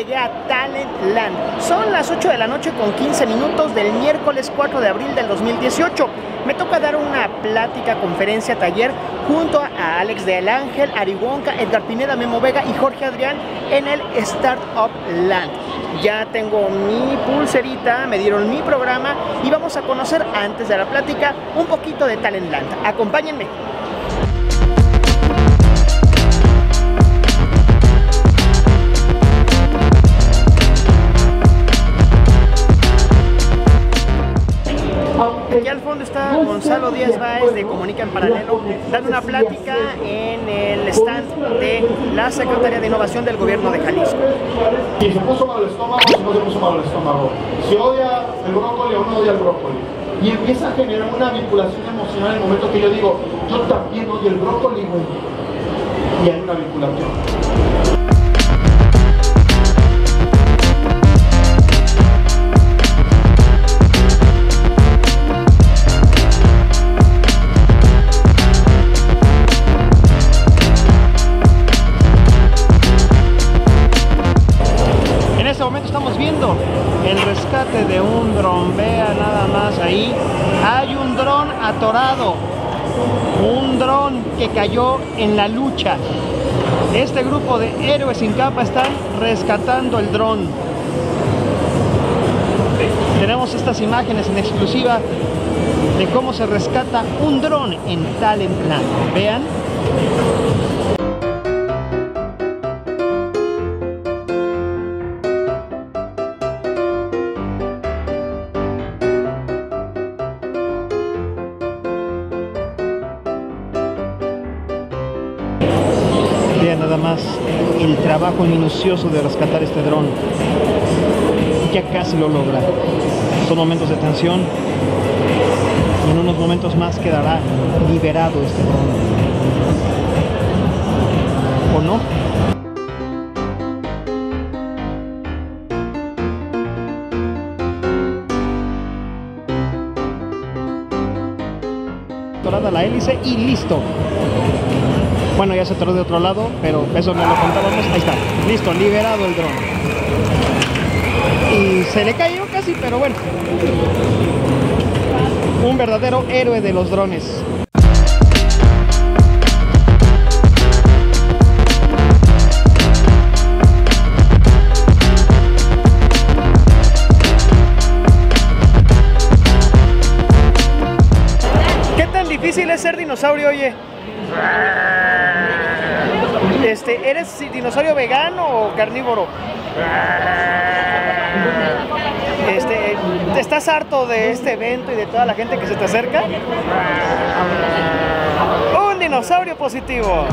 llegué a Talentland. Son las 8 de la noche con 15 minutos del miércoles 4 de abril del 2018. Me toca dar una plática, conferencia, taller junto a Alex del Ángel, Ari Wonka, Edgar Pineda, Memo Vega y Jorge Adrián en el Startup Land. Ya tengo mi pulserita, me dieron mi programa y vamos a conocer antes de la plática un poquito de Talentland. Acompáñenme. Aquí al fondo está Gonzalo Díaz Báez de Comunica en Paralelo, dando una plática en el stand de la Secretaría de Innovación del Gobierno de Jalisco. Si se puso malo el estómago, si no se puso malo el estómago. Si odia el brócoli o no odia el brócoli. Y empieza a generar una vinculación emocional en el momento que yo digo, yo también odio el brócoli, güey. Y hay una vinculación. En este momento estamos viendo el rescate de un dron. Vea nada más ahí. Hay un dron atorado. Un dron que cayó en la lucha. Este grupo de héroes sin capa están rescatando el dron. Tenemos estas imágenes en exclusiva de cómo se rescata un dron en Talentland. Vean. Vean nada más el trabajo minucioso de rescatar este dron. Ya casi lo logra. Son momentos de tensión y en unos momentos más quedará liberado este dron. ¿O no? Atorada la hélice y listo. Bueno, ya se atoró de otro lado, pero eso no lo contábamos. Ahí está, listo, liberado el dron. Y se le cayó casi, pero bueno. Un verdadero héroe de los drones. ¿Qué tan difícil es ser dinosaurio, oye? ¿Eres dinosaurio vegano o carnívoro? ¿Estás harto de este evento y de toda la gente que se te acerca? ¡Un dinosaurio positivo!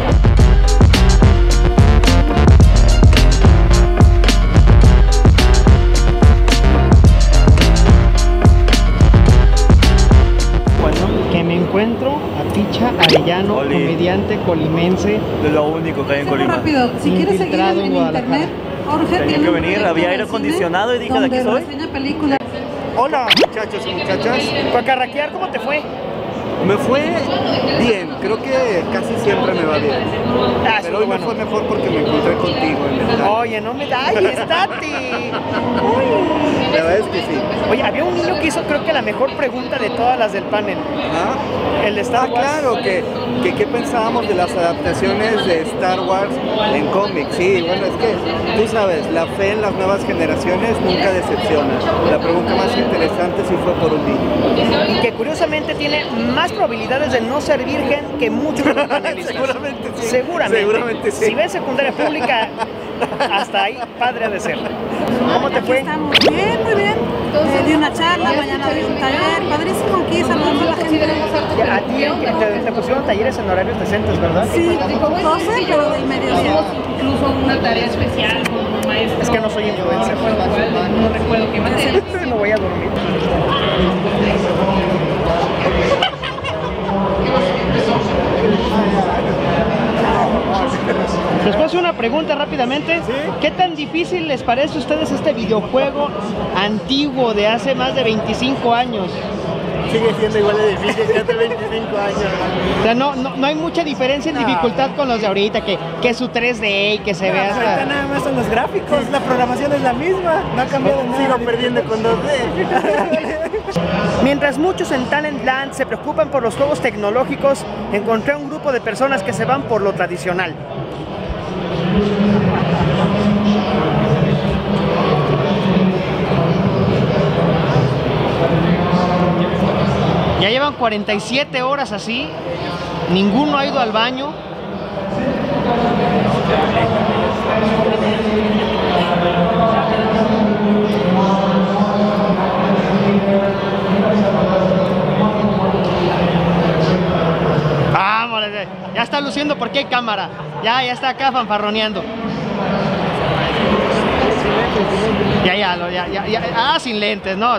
Que me encuentro a Picha Arellano, comediante colimense. Es lo único que hay en Colima. Rápido, si quieres seguir en internet, Jorge tenía que venir, había aire acondicionado y dije, ¿de aquí soy? Hola, Muchachos y muchachas, para carraquear, ¿cómo te fue? me fue bien, creo que casi siempre me va bien. Pero hoy me fue mejor porque me encontré contigo en el stand. Oye, no me da, ¡ay, estate! La verdad es que sí. Oye, había un niño que hizo creo que la mejor pregunta de todas las del panel. ¿Ah? El de Star Wars. Claro, que qué pensábamos de las adaptaciones de Star Wars en cómics. Sí, bueno, es que tú sabes, la fe en las nuevas generaciones nunca decepciona. La pregunta más interesante sí fue por un niño. Y que curiosamente tiene más probabilidades de no ser virgen que muchos de los panelistas. Seguramente sí. Seguramente sí. Si ves secundaria pública, hasta ahí padre ha de ser. ¿Cómo te fue? Estamos bien, muy bien. Di una charla, mañana di un taller. Padrísimo aquí, saludando a la gente. A ti te pusieron talleres en horarios decentes, ¿verdad? Sí, 12, pero del mediodía. Incluso una tarea especial con un maestro. Es que no soy influencer. No recuerdo qué materia. No voy a dormir. Les puedo hacer una pregunta rápidamente. ¿Sí? ¿Qué tan difícil les parece a ustedes este videojuego antiguo de hace más de 25 años? sigue siendo igual de difícil que hace 25 años. O sea, no hay mucha diferencia en dificultad con los de ahorita, que su 3D y que se vea Ahorita hasta... nada más son los gráficos, la programación es la misma, no ha cambiado nada. Sigo perdiendo con 2D. Mientras muchos en Talentland se preocupan por los juegos tecnológicos, encontré un grupo de personas que se van por lo tradicional. Ya llevan 47 horas así, ninguno ha ido al baño. Vámonos, ya está luciendo porque hay cámara. Ya está acá fanfarroneando. Ya, sin lentes, no.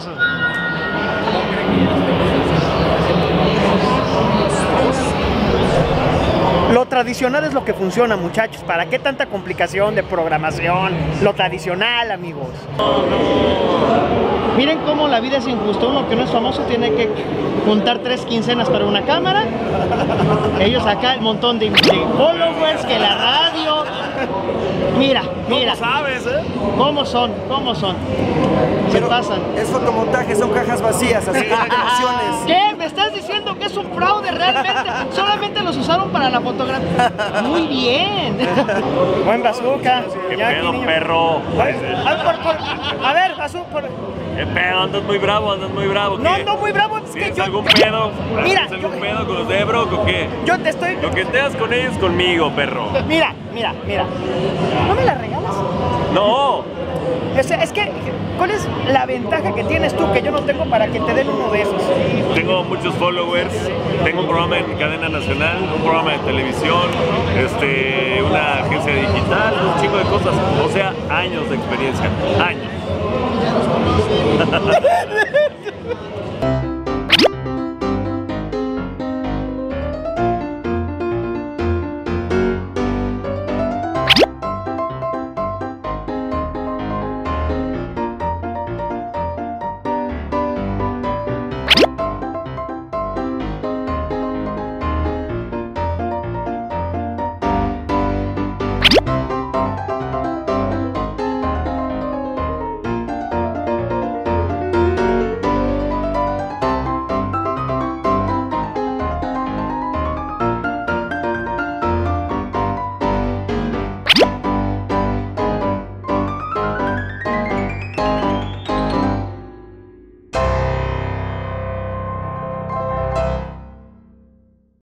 Lo tradicional es lo que funciona, muchachos. ¿Para qué tanta complicación de programación? Lo tradicional, amigos. Miren cómo la vida es injusta. Uno que no es famoso tiene que juntar 3 quincenas para una cámara. Ellos acá, el montón de followers, que la radio. Mira. ¿Cómo sabes, ¿Cómo son? Se pasan. Es fotomontaje, son cajas vacías, así que no hay emociones. ¿Qué? ¿Me estás diciendo que es un fraude realmente? Solamente los usaron para la fotografía. Muy bien. Buen bazooka. ¿Qué pedo, perro? A ver, bazooka. ¿Qué pedo? Andas muy bravo, ¿qué? No ando muy bravo, es que ¿Tienes yo... algún pedo? Mira, ¿Tienes algún pedo con los de Brock o qué? Yo te estoy... Lo que teas con ellos conmigo, perro. Mira. ¿No me la regalas? No. Es que, ¿cuál es la ventaja que tienes tú que yo no tengo para que te den uno de esos? Tengo muchos followers, tengo un programa en cadena nacional, un programa de televisión, una agencia digital, un chingo de cosas. O sea, años de experiencia, años.